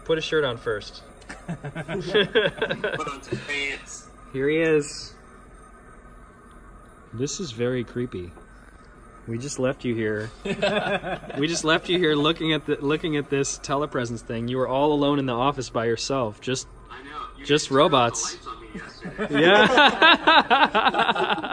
Put a shirt on first. Put on some pants. Here he is. This is very creepy. We just left you here. We just left you here looking at this telepresence thing. You were all alone in the office by yourself. I know. Just robots. The lights on me yesterday. Yeah.